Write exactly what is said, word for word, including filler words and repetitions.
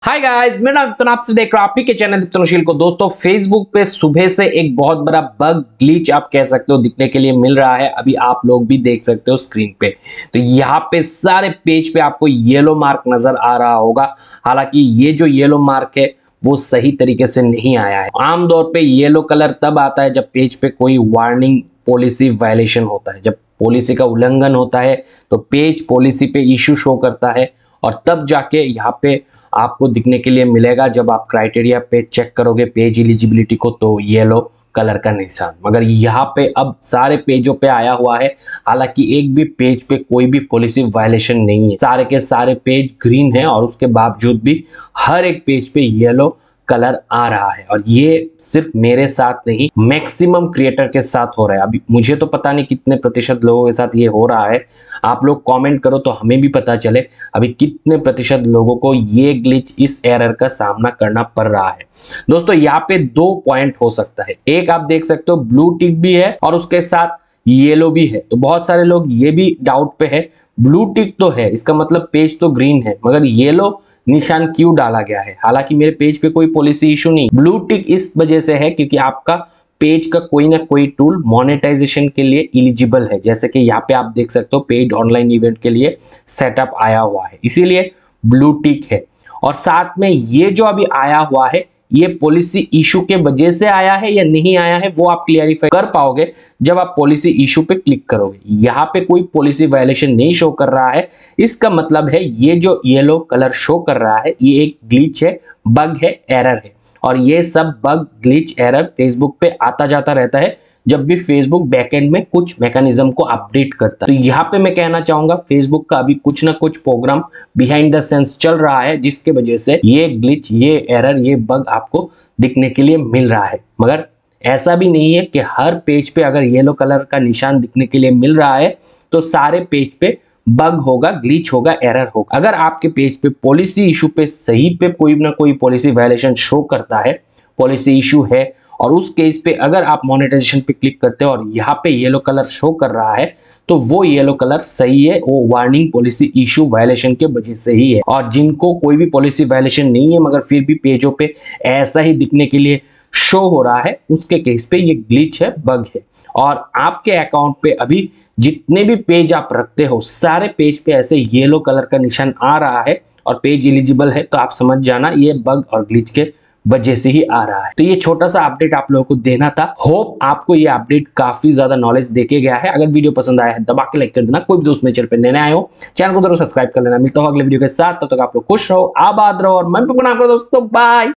Hi guys, मेरा नाम विपिन, आपसे देख रहा हूं आपके के चैनल विपिनशील को। दोस्तों, फेसबुक पे सुबह से एक बहुत बड़ा बग ग्लिच आप कह सकते हो दिखने के लिए मिल रहा है। अभी आप लोग भी देख सकते हो स्क्रीन पे। तो यहाँ पे सारे पेज पे आपको येलो मार्क नजर आ रहा होगा। हालांकि ये जो येलो मार्क है वो सही तरीके से नहीं आया है। आमतौर पे येलो कलर तब आता है जब पेज पे कोई वार्निंग पॉलिसी वायलेशन होता है। जब पॉलिसी का उल्लंघन होता है तो पेज पॉलिसी पे इश्यू शो करता है और तब जाके यहाँ पे आपको दिखने के लिए मिलेगा। जब आप क्राइटेरिया पे चेक करोगे पेज एलिजिबिलिटी को तो येलो कलर का निशान, मगर यहाँ पे अब सारे पेजों पे आया हुआ है। हालांकि एक भी पेज पे कोई भी पॉलिसी वायलेशन नहीं है, सारे के सारे पेज ग्रीन है और उसके बावजूद भी हर एक पेज पे येलो कलर आ रहा है। और ये सिर्फ मेरे साथ नहीं, मैक्सिमम क्रिएटर के साथ हो रहा है। अभी मुझे तो पता नहीं कितने प्रतिशत लोगों के साथ ये हो रहा है। आप लोग कमेंट करो तो हमें भी पता चले अभी कितने प्रतिशत लोगों को ये ग्लिच, इस एरर का सामना करना पड़ रहा है। दोस्तों, यहाँ पे दो पॉइंट हो सकता है। एक आप देख सकते हो ब्लू टिक भी है और उसके साथ येलो भी है। तो बहुत सारे लोग ये भी डाउट पे है, ब्लू टिक तो है इसका मतलब पेज तो ग्रीन है, मगर येलो निशान क्यों डाला गया है। हालांकि मेरे पेज पे कोई पॉलिसी इशू नहीं, ब्लू टिक इस वजह से है क्योंकि आपका पेज का कोई ना कोई टूल मोनेटाइजेशन के लिए एलिजिबल है। जैसे कि यहाँ पे आप देख सकते हो पेड ऑनलाइन इवेंट के लिए सेटअप आया हुआ है, इसीलिए ब्लू टिक है। और साथ में ये जो अभी आया हुआ है ये पॉलिसी इशू के वजह से आया है या नहीं आया है वो आप क्लियरिफाई कर पाओगे जब आप पॉलिसी इशू पे क्लिक करोगे। यहाँ पे कोई पॉलिसी वायलेशन नहीं शो कर रहा है, इसका मतलब है ये जो येलो कलर शो कर रहा है ये एक ग्लिच है, बग है, एरर है। और ये सब बग, ग्लिच, एरर फेसबुक पे आता जाता रहता है जब भी फेसबुक बैकएंड में कुछ मैकेनिज्म को अपडेट करता है। तो यहाँ पे मैं कहना चाहूंगा फेसबुक का अभी कुछ ना कुछ प्रोग्राम बिहाइंड द सेंस चल रहा है जिसके वजह से ये ग्लिच, ये एरर, ये बग आपको दिखने के लिए मिल रहा है। मगर ऐसा भी नहीं है कि हर पेज पे अगर येलो कलर का निशान दिखने के लिए मिल रहा है तो सारे पेज पे बग होगा, ग्लिच होगा, एरर होगा। अगर आपके पेज पे पॉलिसी इशू पे सही पे कोई ना कोई पॉलिसी वायलेशन शो करता है, पॉलिसी इशू है और उस केस पे अगर आप मोनेटाइजेशन पे क्लिक करते हो और यहाँ पे येलो कलर शो कर रहा है तो वो येलो कलर सही है, वो वार्निंग पॉलिसी इशू वायलेशन के वजह से ही है। और जिनको कोई भी पॉलिसी वायलेशन नहीं है मगर फिर भी पेजों पे ऐसा ही दिखने के लिए शो हो रहा है, उसके केस पे ये ग्लिच है, बग है। और आपके अकाउंट पे अभी जितने भी पेज आप रखते हो सारे पेज पे ऐसे येलो कलर का निशान आ रहा है और पेज एलिजिबल है, तो आप समझ जाना ये बग और ग्लिच के वजह से ही आ रहा है। तो ये छोटा सा अपडेट आप लोगों को देना था। होप आपको ये अपडेट काफी ज्यादा नॉलेज देके गया है। अगर वीडियो पसंद आया है दबा के लाइक कर देना। कोई भी दोस्त मेरे चैनल पे नए आए हो चैनल को जरूर सब्सक्राइब कर लेना। मिलता हूं अगले वीडियो के साथ, तब तक आप लोग खुश रहो, आबाद रहो और मन पे बना करो दोस्तों। बाय।